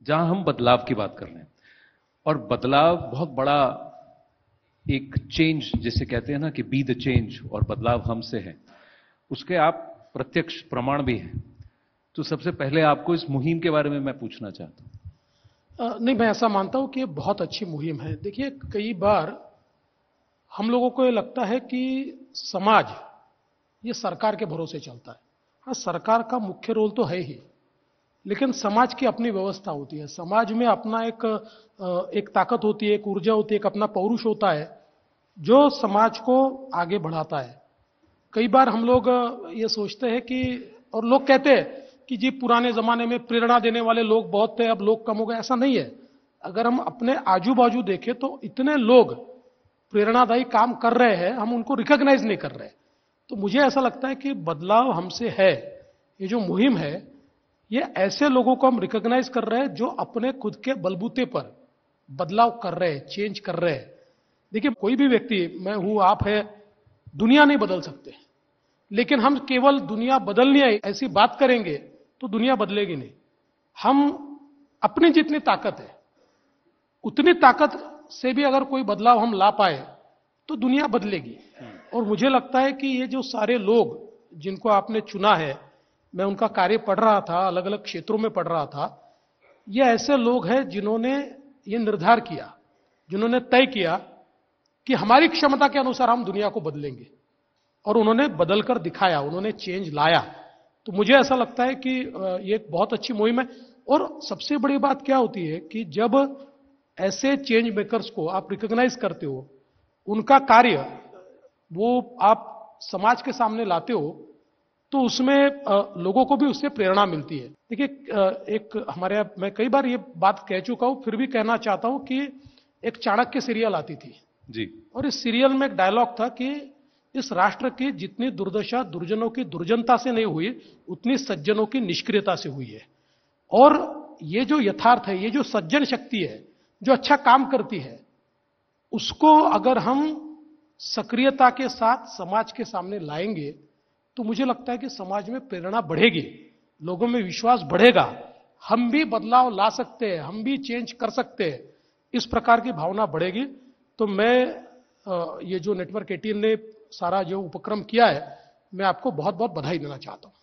जहां हम बदलाव की बात कर रहे हैं और बदलाव बहुत बड़ा एक चेंज जिसे कहते हैं ना कि बी द चेंज और बदलाव हमसे है, उसके आप प्रत्यक्ष प्रमाण भी हैं। तो सबसे पहले आपको इस मुहिम के बारे में मैं पूछना चाहता हूं। नहीं, मैं ऐसा मानता हूं कि ये बहुत अच्छी मुहिम है। देखिए, कई बार हम लोगों को ये लगता है कि समाज ये सरकार के भरोसे चलता है। हाँ, सरकार का मुख्य रोल तो है ही, लेकिन समाज की अपनी व्यवस्था होती है। समाज में अपना एक ताकत होती है, एक ऊर्जा होती है, एक अपना पौरुष होता है जो समाज को आगे बढ़ाता है। कई बार हम लोग ये सोचते हैं कि, और लोग कहते हैं कि जी पुराने जमाने में प्रेरणा देने वाले लोग बहुत थे, अब लोग कम हो गए। ऐसा नहीं है। अगर हम अपने आजू बाजू देखें तो इतने लोग प्रेरणादायी काम कर रहे हैं, हम उनको रिकॉग्नाइज नहीं कर रहे। तो मुझे ऐसा लगता है कि बदलाव हमसे है। ये जो मुहिम है, ये ऐसे लोगों को हम रिकॉग्नाइज कर रहे हैं जो अपने खुद के बलबूते पर बदलाव कर रहे हैं, चेंज कर रहे हैं। देखिए, कोई भी व्यक्ति, मैं हूं, आप है, दुनिया नहीं बदल सकते, लेकिन हम केवल दुनिया बदलनी है ऐसी बात करेंगे तो दुनिया बदलेगी नहीं। हम अपनी जितनी ताकत है उतनी ताकत से भी अगर कोई बदलाव हम ला पाए तो दुनिया बदलेगी। और मुझे लगता है कि ये जो सारे लोग जिनको आपने चुना है, मैं उनका कार्य पढ़ रहा था, अलग अलग क्षेत्रों में पढ़ रहा था, ये ऐसे लोग हैं जिन्होंने ये निर्धार किया, जिन्होंने तय किया कि हमारी क्षमता के अनुसार हम दुनिया को बदलेंगे, और उन्होंने बदलकर दिखाया, उन्होंने चेंज लाया। तो मुझे ऐसा लगता है कि ये एक बहुत अच्छी मुहिम है। और सबसे बड़ी बात क्या होती है कि जब ऐसे चेंज मेकर्स को आप रिकॉग्नाइज करते हो, उनका कार्य वो आप समाज के सामने लाते हो, तो उसमें लोगों को भी उससे प्रेरणा मिलती है। देखिए, एक हमारे, मैं कई बार ये बात कह चुका हूं, फिर भी कहना चाहता हूं कि एक चाणक्य सीरियल आती थी जी। और इस सीरियल में एक डायलॉग था कि इस राष्ट्र की जितनी दुर्दशा दुर्जनों की दुर्जनता से नहीं हुई, उतनी सज्जनों की निष्क्रियता से हुई है। और ये जो यथार्थ है, ये जो सज्जन शक्ति है जो अच्छा काम करती है, उसको अगर हम सक्रियता के साथ समाज के सामने लाएंगे तो मुझे लगता है कि समाज में प्रेरणा बढ़ेगी, लोगों में विश्वास बढ़ेगा, हम भी बदलाव ला सकते हैं, हम भी चेंज कर सकते हैं, इस प्रकार की भावना बढ़ेगी। तो मैं ये जो नेटवर्क 18 ने सारा जो उपक्रम किया है, मैं आपको बहुत बहुत बधाई देना चाहता हूं।